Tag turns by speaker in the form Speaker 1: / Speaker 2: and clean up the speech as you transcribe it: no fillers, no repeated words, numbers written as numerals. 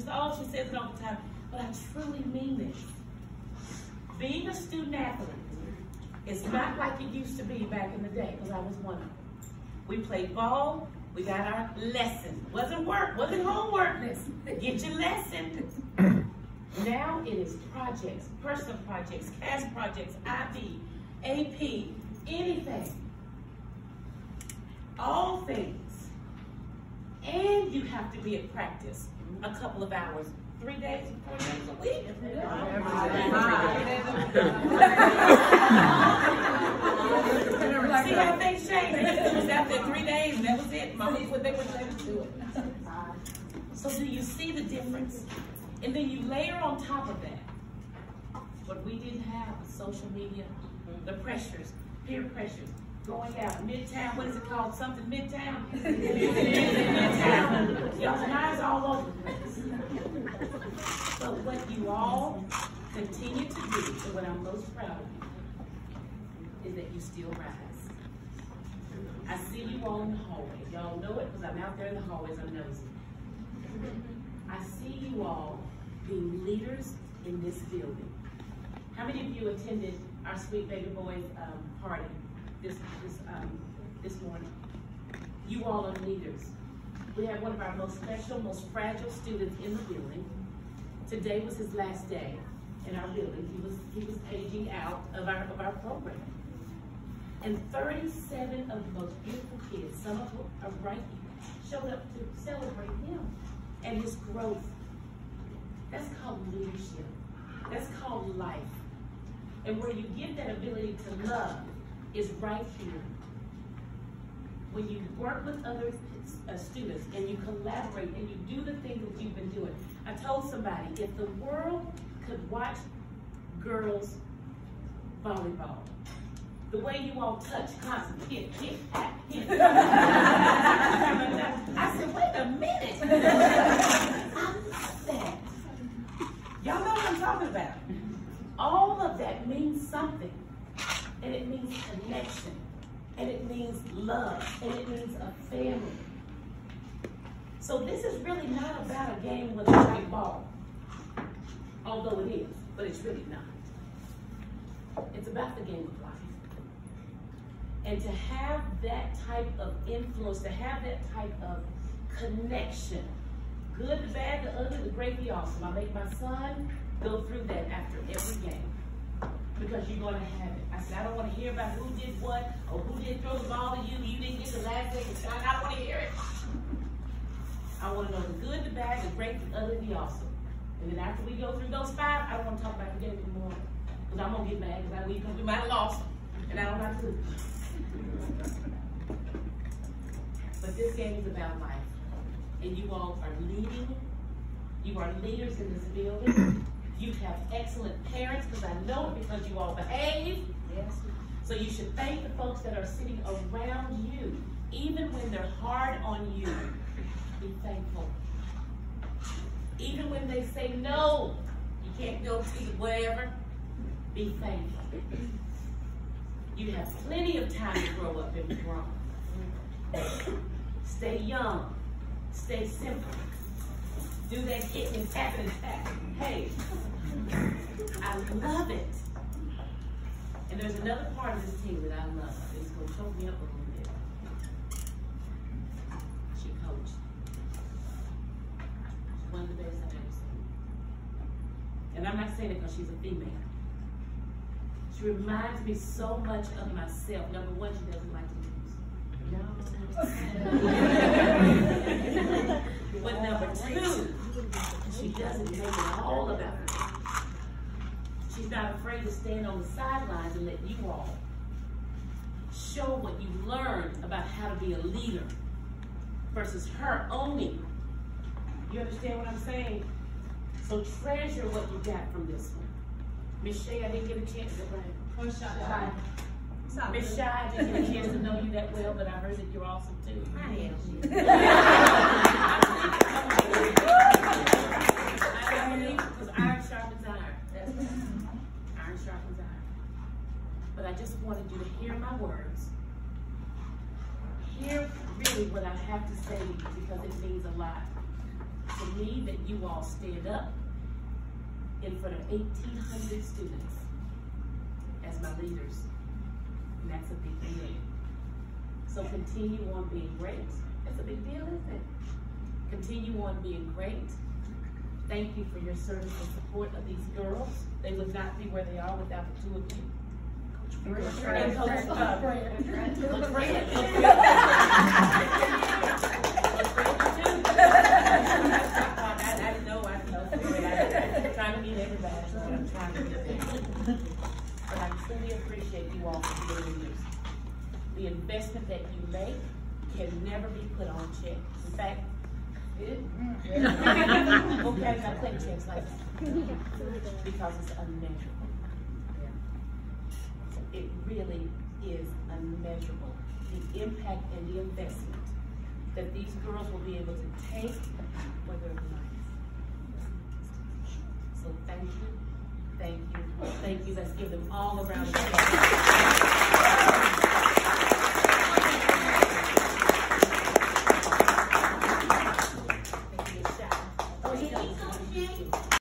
Speaker 1: says, oh, she says it all the time, but I truly mean this. Being a student athlete is not like it used to be back in the day, because I was one of them. We played ball, we got our lesson. Wasn't work, wasn't homework. Get your lesson. Now it is projects, personal projects, CAS projects, IB, AP, anything. All things. And you have to be at practice a couple of hours, 3 days, 4 days a week. See how things change. It was out there 3 days and that was it. Mama, what they were able to do it. So do you see the difference? And then you layer on top of that what we didn't have, social media, the pressures, peer pressures, going out, Midtown, what is it called? Something Midtown? Midtown. Y'all's eyes all over the place. But what you all continue to do, and what I'm most proud of you, is that you still rise. I see you all in the hallways. Y'all know it because I'm out there in the hallways, I'm nosy. I see you all being leaders in this building. How many of you attended our Sweet Baby Boys party this morning? You all are leaders. We have one of our most special, most fragile students in the building. Today was his last day in our building. He was aging out of our program. And 37 of the most beautiful kids, some of them are right here, showed up to celebrate him and his growth. That's called leadership. That's called life. And where you get that ability to love is right here. When you work with other students and you collaborate and you do the things that you've been doing. I told somebody, if the world could watch girls volleyball, the way you all touch constantly, hit. I said, wait a minute. I love that. Y'all know what I'm talking about. All of that means something. And it means connection. And it means love. And it means a family. So this is really not about a game with a white ball. Although it is, but it's really not. It's about the game of life. And to have that type of influence, to have that type of connection, good, the bad, the ugly, the great, the awesome. I make my son go through that after every game because you're going to have it. I said, I don't want to hear about who did what or who didn't throw the ball to you. You didn't get the last thing. I don't want to hear it. I want to know the good, the bad, the great, the ugly, the awesome. And then after we go through those 5, I don't want to talk about the game anymore because I'm going to get mad because we might have lost and I don't have to. But this game is about life. And you all are leading. You are leaders in this building. You have excellent parents, because I know it because you all behave. Yes. So you should thank the folks that are sitting around you, even when they're hard on you. Be thankful. Even when they say no, you can't go to wherever, be thankful. You have plenty of time to grow up and be grown. Stay young. Stay simple. Do that hit and tap and tap. Hey, I love it. And there's another part of this team that I love. It's going to choke me up a little bit. She coached. She's one of the best I've ever seen. And I'm not saying it because she's a female. She reminds me so much of myself. Number one, she doesn't like to lose. No. But number 2, she doesn't make it all about her. She's not afraid to stand on the sidelines and let you all show what you learned about how to be a leader versus her owning. You understand what I'm saying? So treasure what you got from this one. Miss Shay, I didn't get a chance to bring. Miss Shy, I didn't get a chance to know you that well, but I heard that you're awesome too. I am. Because iron sharpens iron. Iron sharpens iron. But I just wanted you to hear my words. Hear really what I have to say because it means a lot to me that you all stand up in front of 1,800 students as my leaders. And that's a big deal. So continue on being great. That's a big deal, isn't it? Continue on being great. Thank you for your service and support of these girls. They would not be where they are without the two of you. And Coach Fred. I know. I'm trying to meet everybody. So I'm trying to get there. But I truly appreciate you all for being leaders. The investment that you make can never be put on check. In fact, okay, I play checks like that because it's unmeasurable. It really is unmeasurable. The impact and the investment that these girls will be able to take for their life. So thank you, thank you, thank you. Let's give them all a round of applause.